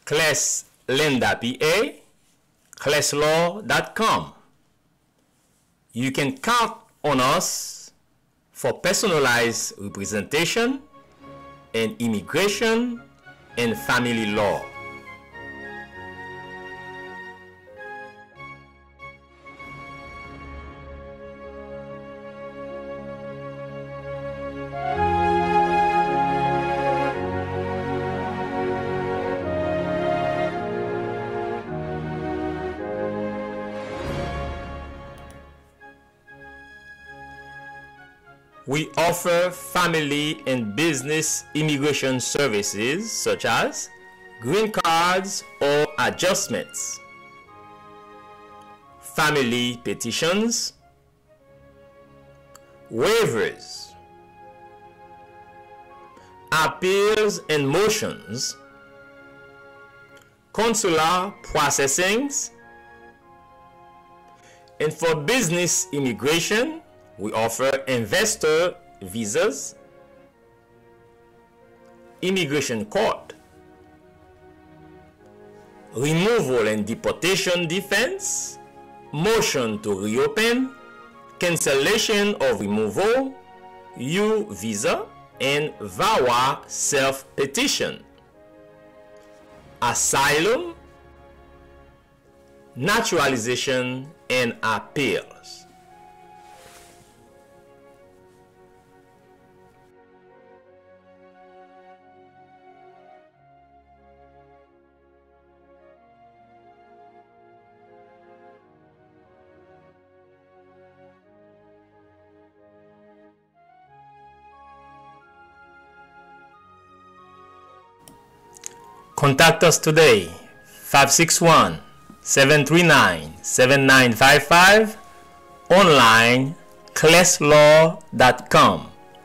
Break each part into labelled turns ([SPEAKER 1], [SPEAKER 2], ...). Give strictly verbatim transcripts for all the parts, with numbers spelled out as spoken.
[SPEAKER 1] Class Linda P A, class law dot com. You can count on us for personalized representation in immigration and family law. We offer family and business immigration services such as green cards or adjustments, family petitions, waivers, appeals and motions, consular processings, and for business immigration, we offer investor visas, immigration court, removal and deportation defense, motion to reopen, cancellation of removal, U visa, and V A W A self-petition, asylum, naturalization, and appeals. Contact us today, five six one, seven three nine, seven nine five five, online, class law dot com.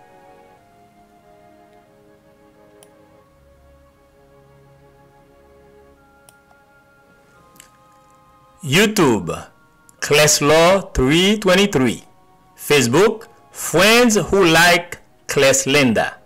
[SPEAKER 1] YouTube, Class Law three twenty-three. Facebook, Friends Who Like Class Linda.